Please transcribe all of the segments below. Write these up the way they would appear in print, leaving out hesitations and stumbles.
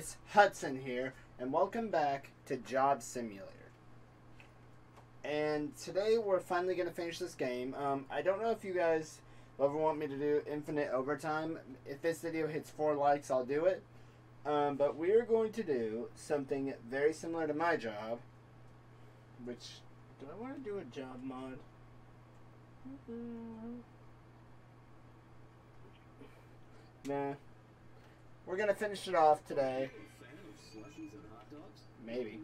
guys, Hudson here, and welcome back to Job Simulator. And today we're finally going to finish this game. I don't know if you guys ever want me to do infinite overtime. If this video hits 4 likes, I'll do it. But we are going to do something very similar to my job, which, do I want to do a job mod? Nah. We're going to finish it off today. Maybe.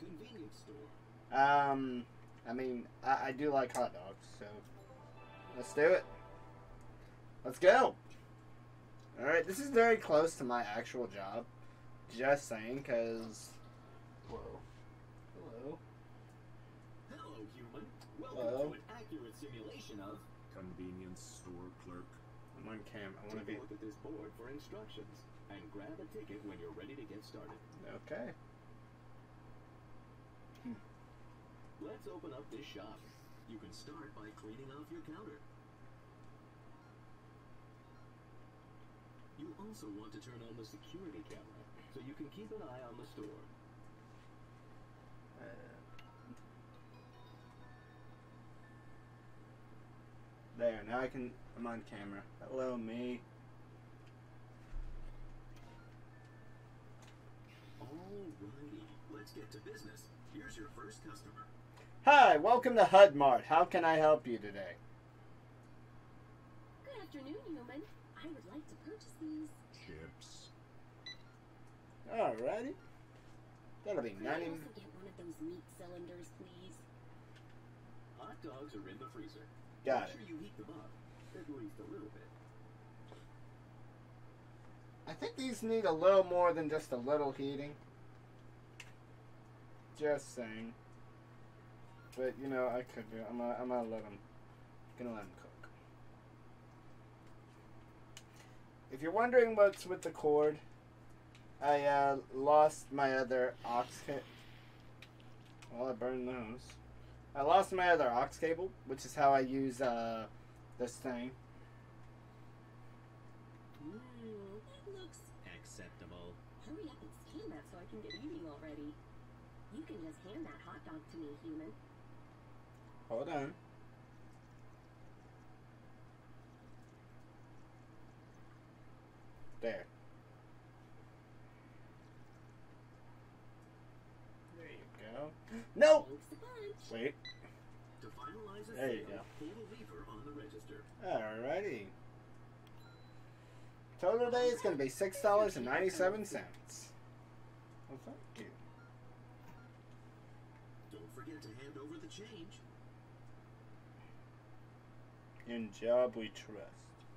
I mean, I do like hot dogs, so let's do it. Let's go. Alright, this is very close to my actual job. Just saying, because... Whoa. Hello. Hello, human. Welcome to an accurate simulation of... Convenience store clerk. I'm on cam. I want to be... Take a look at this board for instructions, and grab a ticket when you're ready to get started. Okay. Let's open up this shop. You can start by cleaning off your counter. You also want to turn on the security camera, so you can keep an eye on the store. There, now I'm on camera. Hello, me. Alrighty, let's get to business. Here's your first customer. Hi, welcome to HUD Mart. How can I help you today? Good afternoon, human. I would like to purchase these Chips. Alrighty. That'll be Could I 90. also get one of those meat cylinders, please? Hot dogs are in the freezer. Got Make it. sure you heat them up, at least a little bit. I think these need a little more than just a little heating. Just saying. But, you know, I could do it. I'm gonna let them cook. If you're wondering what's with the cord, I lost my other aux cable. Well, I burned those. I lost my other aux cable, which is how I use this thing. That looks Acceptable. Hurry up and scan that so I can get eating already. You can just hand that hot dog to me, human. Hold on. There. There you go. No! Thanks a bunch. Wait. To finalize a There you sale, go. pull the lever on the register. Alrighty. Total today is going to be $6.97. Well, thank you. Don't forget to hand over the change. In job we trust.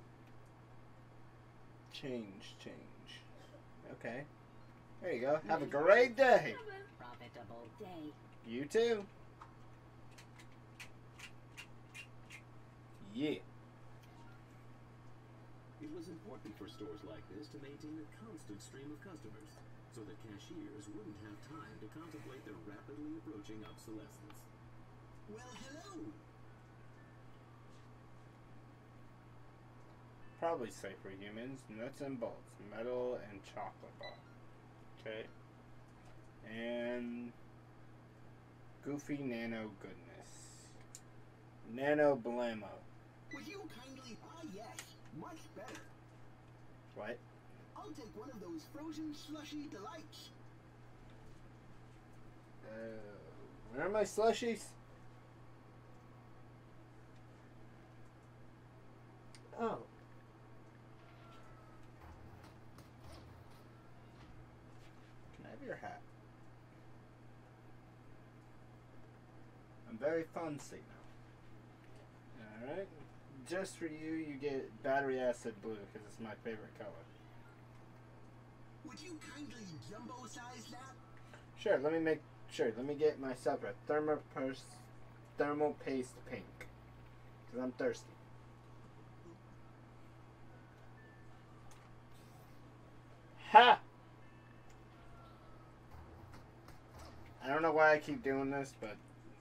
Change. Okay. There you go. Have a great day. Profitable day. You too. Yeah. It was important for stores like this to maintain a constant stream of customers, so that cashiers wouldn't have time to contemplate their rapidly approaching obsolescence. Well, hello! Probably safe for humans. Nuts and bolts. Metal and chocolate bar. Okay. And goofy nano goodness. Nano blammo. Would you kindly... Ah, yes. Much better. What? I'll take one of those frozen slushy delights. Where are my slushies? Oh. Can I have your hat? I'm very fancy now. Alright. Just for you, you get battery acid blue because it's my favorite color. Would you kindly jumbo-size that? Sure, let me get myself a thermal paste pink. Because I'm thirsty. Ha! I don't know why I keep doing this, but...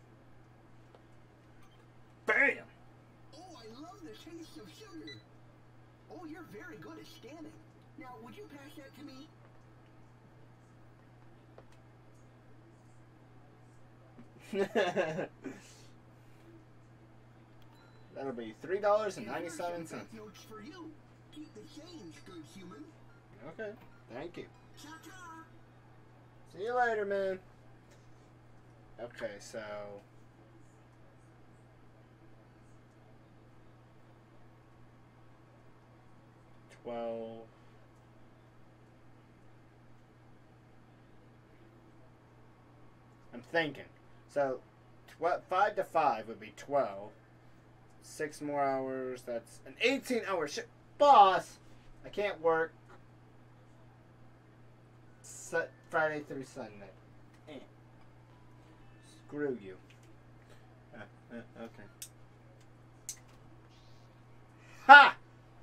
BAM! Oh, I love the taste of sugar. Oh, you're very good at scanning. Now, would you pass that to me? That'll be $3.97. Notes for you. Keep the change, good human. Okay, thank you. Ta-ta. See you later, man. Okay, so 12. I'm thinking. So 5 to 5 would be 12. 6 more hours. That's an 18-hour shift. Boss, I can't work Friday through Sunday. Screw you. Okay. Ha!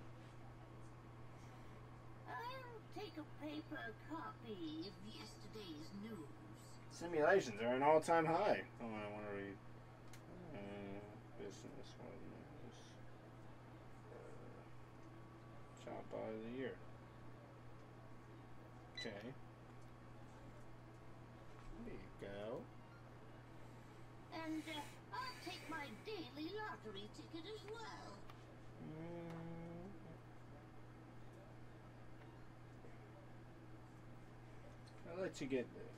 I'll take a paper copy of yesterday's news. Simulations are an all-time high. Oh, I want to read. Business news. Job of the year. Okay. There you go. And I'll take my daily lottery ticket as well. I'll let you get this.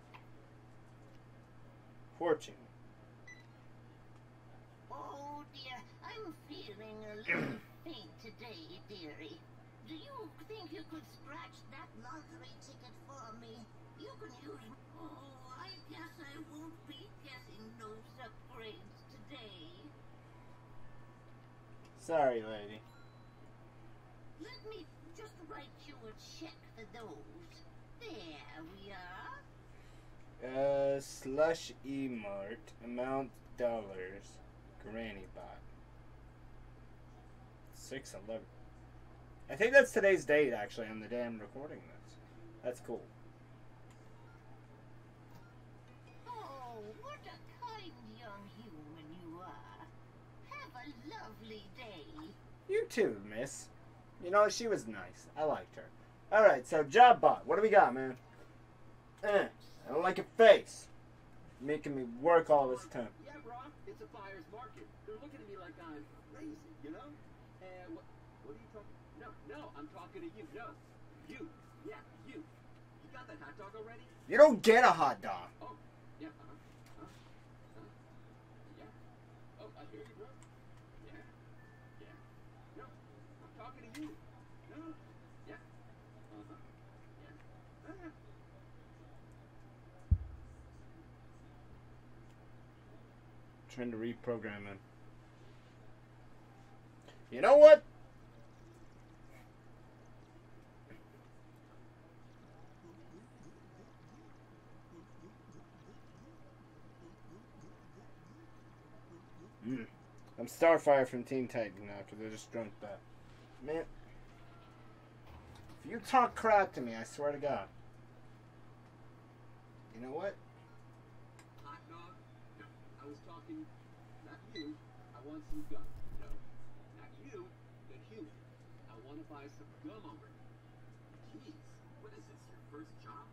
Fortune. Oh dear, I'm feeling a little faint today, dearie. Do you think you could scratch that lottery ticket for me? You can use... Oh, I guess I won't be getting those upgrades today. Sorry, lady. Let me just write you a check for those. There we are. Slush E-Mart. Amount dollars. Granny bot. 6/11. I think that's today's date, actually, on the day I'm recording this. That's cool. Oh, what a kind young human you are. Have a lovely day. You too, miss. You know, she was nice. I liked her. Alright, so job bot. What do we got, man? I don't like your face. Making me work all this time. Yeah, Brock, it's a buyer's market. They're looking at me like I'm crazy, you know? And what are you talking? No, I'm talking to you. No, you. Yeah, you. You got that hot dog already? You don't get a hot dog. Oh, yeah. Yeah. Oh, I hear you, bro. Yeah. No, I'm talking to you. No. Yeah. Yeah. Trying to reprogram him. You know what? I'm Starfire from Teen Titans now because I just drunk that. Man, if you talk crap to me, I swear to God. You know what? Hot dog? No, I was talking, not you. I want some gum. No, not you, the human. I want to buy some gum over. Jeez, what is this, your first job?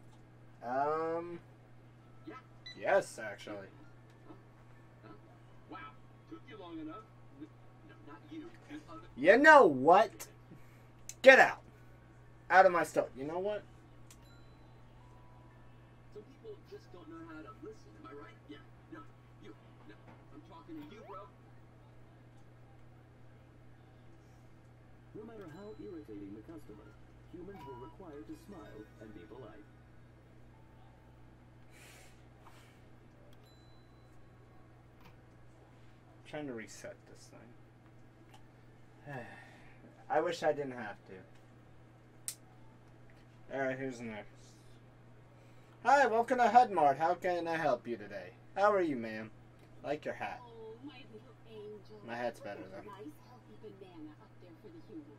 Yeah. Yes, actually. Huh? Wow, took you long enough. No, not you. The other. You know what? Get out. Out of my store. You know what? Some people just don't know how to listen. Am I right? Yeah. No, you. No, I'm talking to you, bro. No matter how irritating the customer, humans were required to smile and be polite. I'm trying to reset this thing. I wish I didn't have to. Alright, here's the next. Hi, welcome to Hudmart. How can I help you today? How are you, ma'am? Like your hat. Oh, my little angel. My hat's better, What a though. nice, healthy banana up there for the human.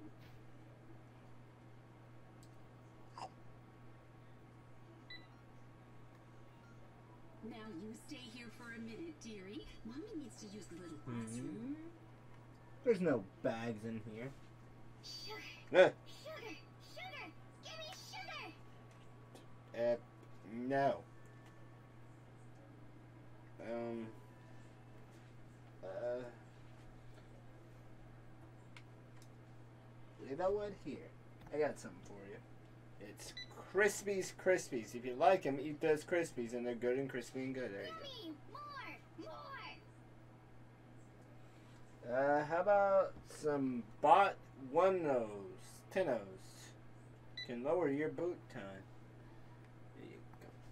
Now you stay here for a minute, dearie. Mommy needs to use the little bathroom. There's no bags in here. Sugar, Eh, sugar, sugar. Give me sugar. no. You know what? Here, I got something for you. It's Crispies Crispies. If you like them, eat those Crispies, and they're good and crispy and good. There you Yummy! More! go. How about some bot one nose, tennos? Can lower your boot time. There you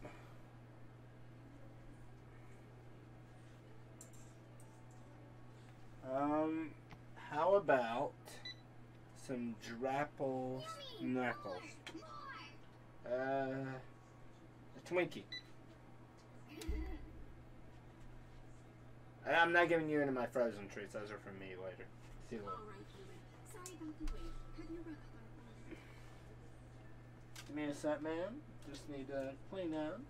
go. How about some Drapple Knuckles? A Twinkie. I'm not giving you any of my frozen treats. Those are for me later. See you later. All right, human. Sorry about the wait. Have you run up our phone? Give me a sec, ma'am. Just need to clean out.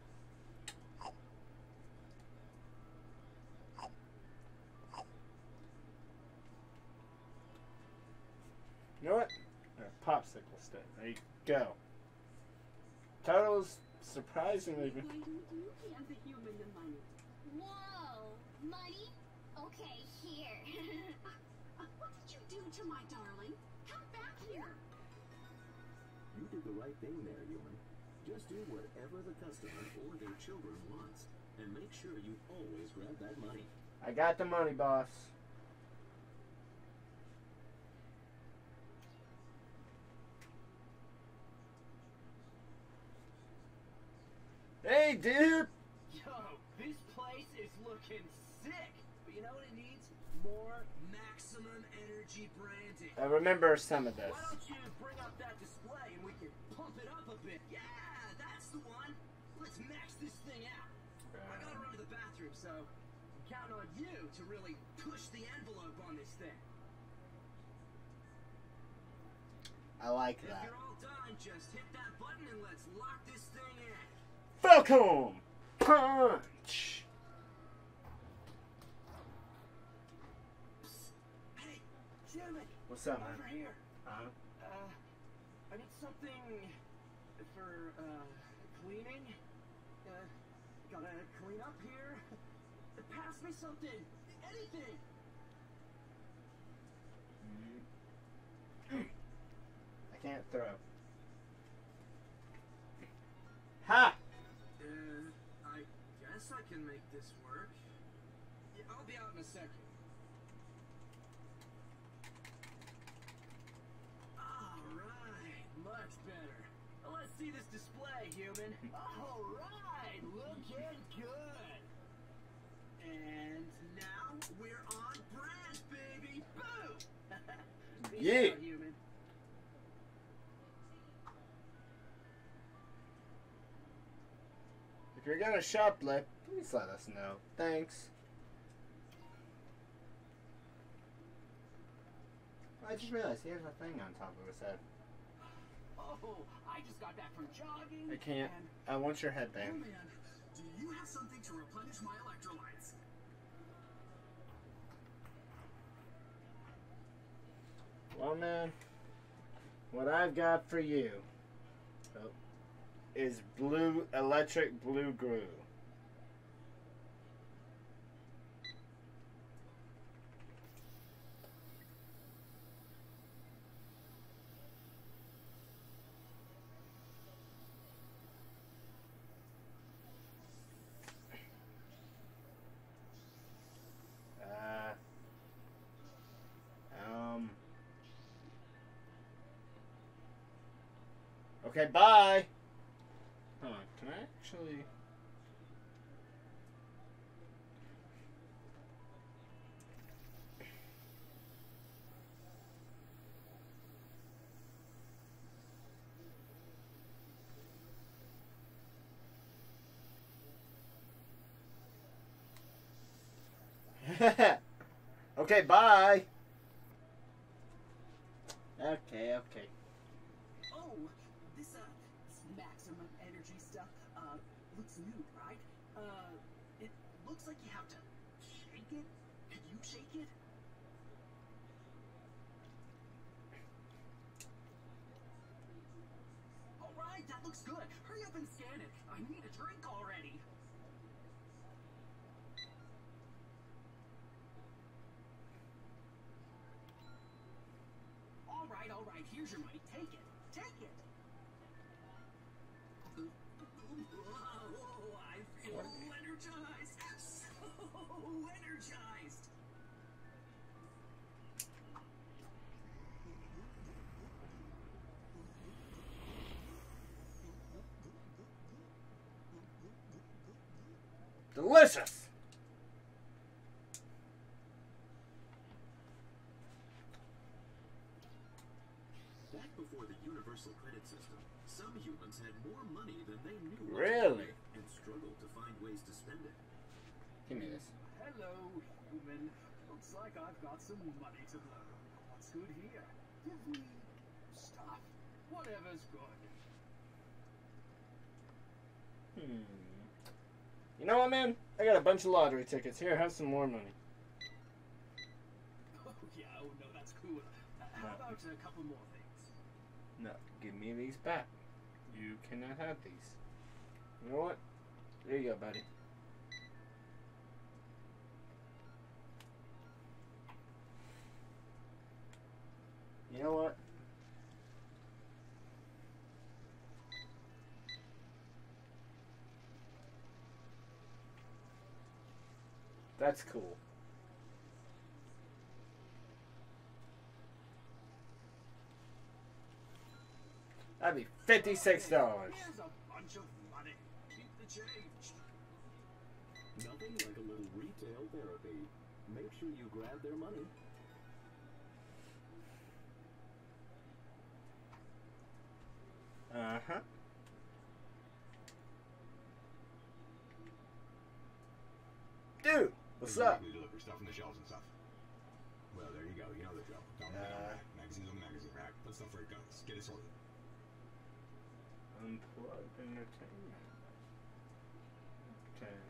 You know what? A popsicle stick. There you go. Totals surprisingly. Why don't you hand the human the money? Whoa! Money? Okay, here. What did you do to my darling? Come back here. You did the right thing there, human. Just do whatever the customer or their children wants, and make sure you always grab that money. I got the money, boss. Hey, dude! Yo, this place is looking sick. But you know what it needs? More maximum energy branding. I remember some of this. Why don't you bring up that display and we can pump it up a bit? Yeah, that's the one. Let's max this thing out. I gotta run to the bathroom, so I'm counting on you to really push the envelope on this thing. I like If that. you're all done, just hit that button and let's lock this thing in. Falcon Punch! Hey, Jimmy. What's up, Over man? here. Uh-huh. I need something for, cleaning. Gotta clean up here. Pass me something. Anything. I can't throw. Ha! I guess I can make this work. Yeah, I'll be out in a second. Alright, much better. Well, let's see this display, human. Alright, looking good. And now we're on brand, baby. Boom! Peace Yeah. out, human. If you're gonna shoplift, please let us know. Thanks. I just realized he has a thing on top of his head. Oh, I just got back from jogging. I can't. and- I want your Oh headband. man, do you have something to replenish my electrolytes? Well, man, what I've got for you is electric blue glue. Okay, bye. Hold on, can I actually? Okay, bye. Okay. Oh, this maximum energy stuff looks new, right? It looks like you have to shake it. Could you shake it? All right, that looks good. Hurry up and scan it. I need a drink already. Here's your money. Take it. Take it. Whoa, I feel energized. So energized. Delicious! Back before the universal credit system, some humans had more money than they knew what to Really? do and struggled to find ways to spend it. Give me this. Hello, human. Looks like I've got some money to blow. What's good here? Give me stuff. Whatever's good. You know what, man? I got a bunch of lottery tickets. Here, have some more money. Oh, yeah, oh no, that's cool. How about a couple more things? No, give me these back. You cannot have these. You know what? There you go, buddy. You know what? That's cool. That'd be $56. Here's a bunch of money. Keep the change. Nothing like a little retail therapy. Make sure you grab their money. Uh-huh. Dude, what's up? We deliver stuff from the shelves and stuff. Well, there you go. You know the drill. Don't magazines on the magazine rack. Put stuff where it goes. Get it sorted. Unplugged entertainment. Okay.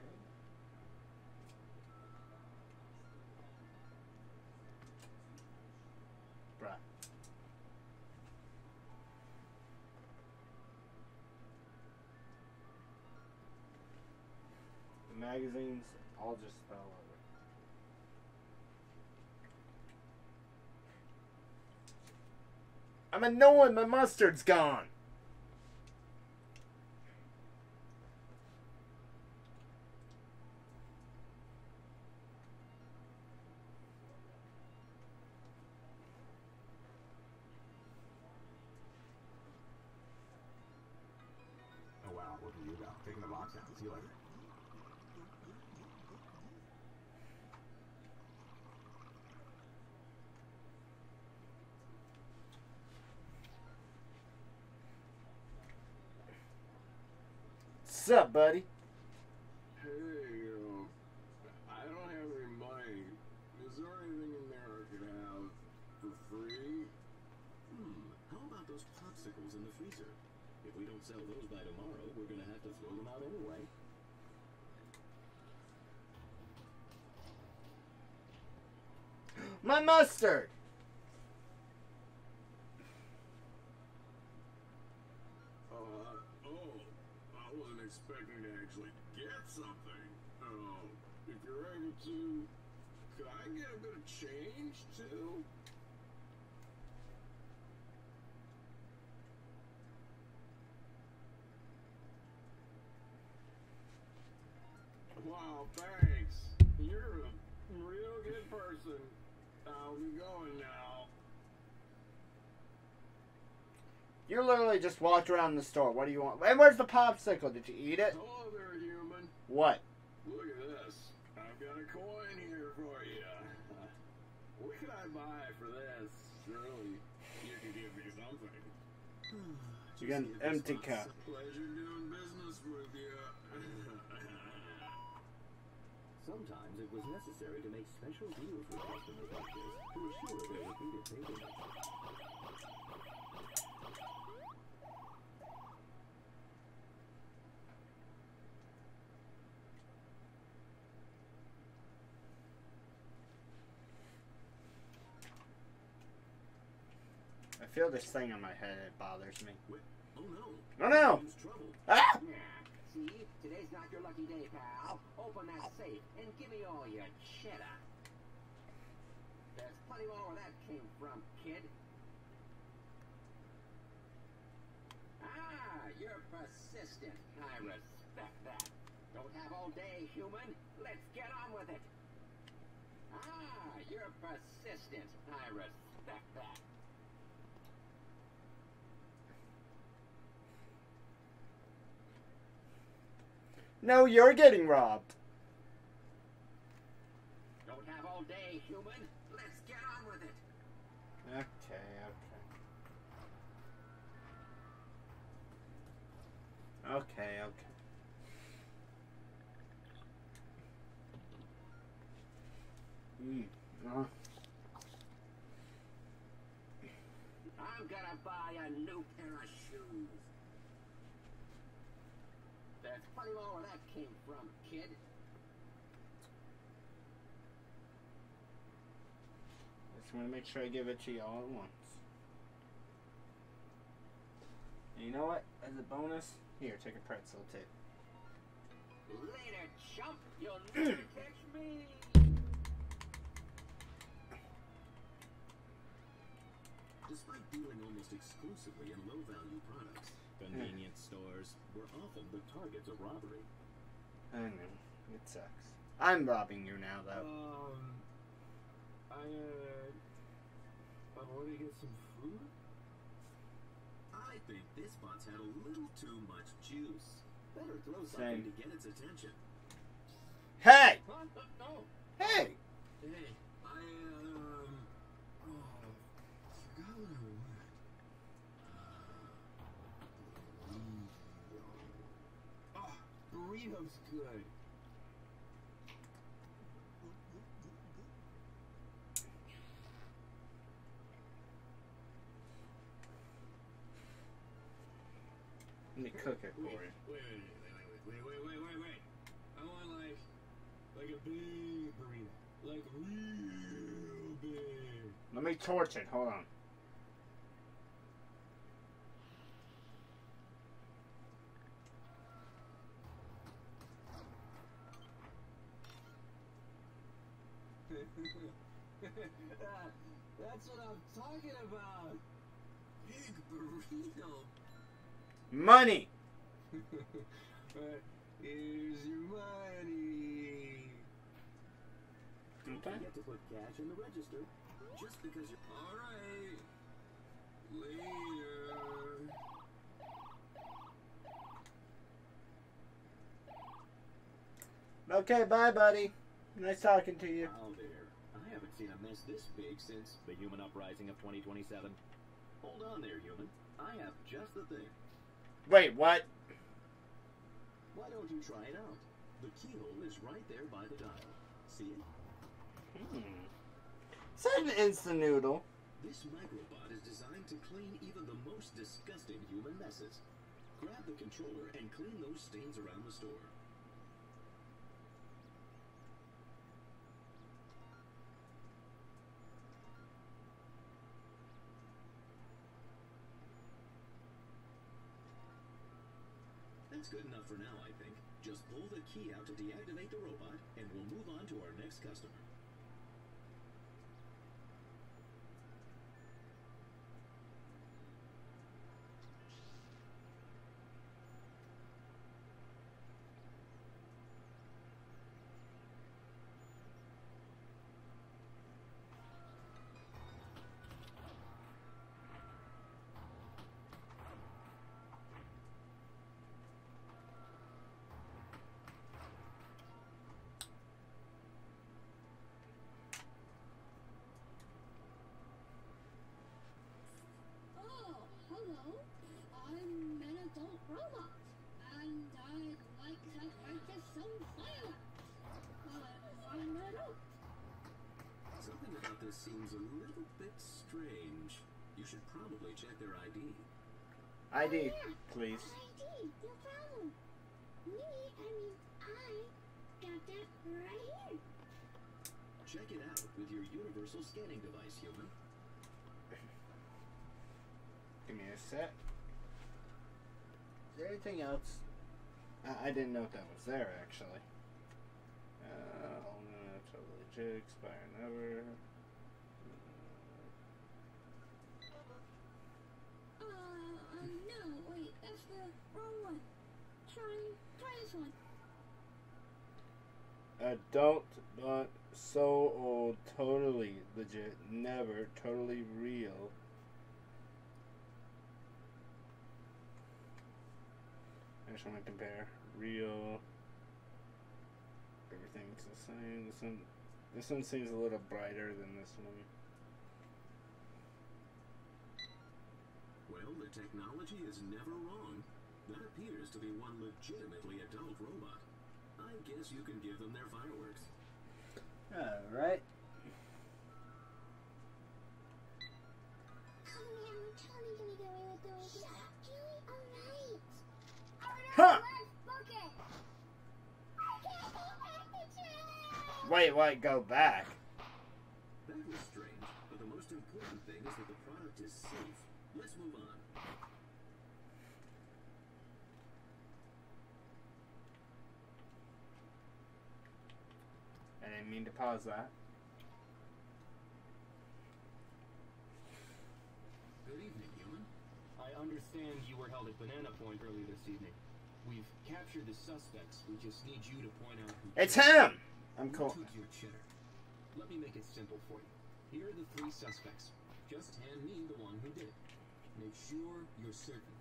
Right. The magazines all just fell over. I'm annoyed, my mustard's gone. Oh wow, look at you go. Taking the box out. See you later. What's up, buddy? Hey, I don't have any money. Is there anything in there I could have for free? How about those popsicles in the freezer? If we don't sell those by tomorrow, we're gonna have to throw them out anyway. My mustard! I wasn't expecting to actually get something. If you're able to, could I get a bit of change too? Wow, thanks. You're a real good person. I'll be going now. You literally just walked around the store. What do you want? And where's the popsicle? Did you eat it? Hello there, human. What? Look at this. I've got a coin here for you. What can I buy for this? Surely you can give me something. You got an empty cup. Pleasure doing business with you. Sometimes it was necessary to make special deals with customers like this to assure their repeated patronage. I feel this thing on my head. It bothers me. Oh no! Oh no! There's trouble. Ah! Yeah. See, today's not your lucky day, pal. Open that safe and give me all your cheddar. There's plenty more where that came from, kid. Ah, you're persistent. I respect that. Don't have all day, human. Let's get on with it. Ah, you're persistent. I respect that. No, you're getting robbed. Don't have all day, human. Let's get on with it. Okay. I'm gonna buy a new pair of shoes. There's plenty more where that came from, kid. Just want to make sure I give it to you all at once. And you know what? As a bonus, here, take a pretzel too. Later, chump. You'll never catch me. Despite dealing almost exclusively in low-value products, convenience stores were often the targets of robbery. I know. It sucks. I'm robbing you now, though. I want to get some food? I think this bot's had a little too much juice. Better throw something to get its attention. Hey! Huh? No. Hey! Hey, forgot what I wanted. Burrito's good. Let me cook it for you. Wait. I want like a big burrito. Like real big. Let me torch it. Hold on. That's what I'm talking about. Big burrito. Money! Here's your money. Don't forget to put cash in the register. Just because you're... Alright. Later. Okay, bye, buddy. Nice talking to you. Oh, there. I haven't seen a mess this big since the human uprising of 2027. Hold on there, human. I have just the thing. Wait, what? Why don't you try it out? The keyhole is right there by the dial. See it? Is that an instant noodle? This microbot is designed to clean even the most disgusting human messes. Grab the controller and clean those stains around the store. That's good enough for now, I think. Just pull the key out to deactivate the robot, and we'll move on to our next customer. Oh, hello. I'm an adult robot, and I'd like to purchase some fireworks. Find that out. Something about this seems a little bit strange. You should probably check their ID. ID, please. ID, no problem. I got that right here. Check it out with your universal scanning device, human. Give me a sec. Is there anything else? I didn't know if that was there, actually. Totally jig, expire never. No, wait, that's the wrong one. Try this one. Adult, but so old, totally legit, never totally real. I just want to compare real. Everything's the same. This one seems a little brighter than this one. Well, the technology is never wrong. That appears to be one legitimately adult robot. I guess you can give them their fireworks. Alright. Oh man, we're totally gonna get away with doing this. Julie, alright. Huh! Let's book it. I can't go back to jail. Wait, go back? That was strange, but the most important thing is that the product is safe. Let's move on. I didn't mean to pause that. Good evening, human. I understand you were held at Banana Point early this evening. We've captured the suspects. We just need you to point out who... It's him! I'm cool. Who took your cheddar? Let me make it simple for you. Here are the 3 suspects. Just hand me the one who did it. Make sure you're certain.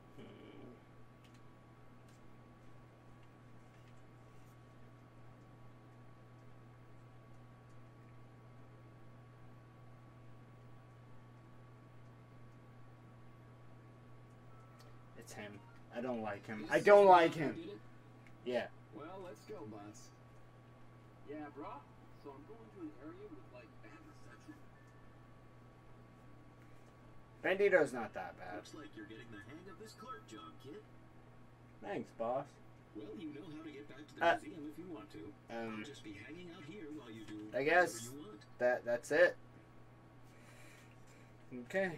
It's him. I don't like him. I don't like him. Did it? Yeah. Well, let's go, bots. Yeah, bro. So I'm going to an area with like bad reception. Bandito's not that bad. Looks like you're getting the hang of this clerk job, kid. Thanks, boss. Well, you know how to get back to the museum if you want to. I'll just be hanging out here while you do I guess whatever you want. that's it. Okay.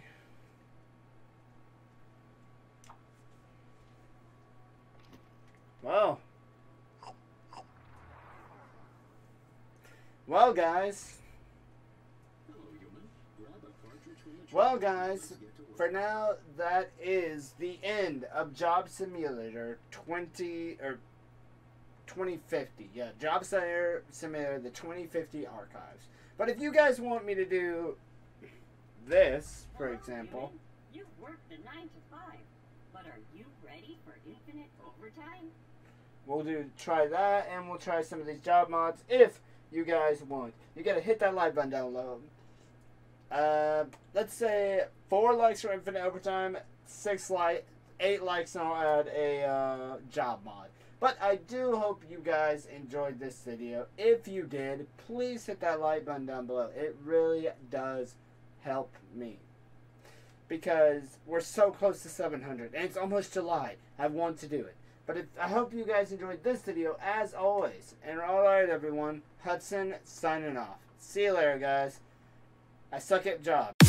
Well, guys. Hello, human. Grab a cartridge from the Well, truck guys, and get to work. for now, that is the end of Job Simulator 2050. Yeah, Job Simulator, the 2050 archives. But if you guys want me to do this, for example, You've worked the 9 to 5, but are you ready for infinite overtime? we'll try that, and we'll try some of these job mods if you guys want. You gotta hit that like button down below. Let's say 4 likes for infinite overtime, 8 likes, and I'll add a job mod. But I do hope you guys enjoyed this video. If you did, please hit that like button down below. It really does help me, because we're so close to 700, and it's almost July. I want to do it. But I hope you guys enjoyed this video, as always. And alright, everyone. Hudson signing off. See you later, guys. I suck at jobs.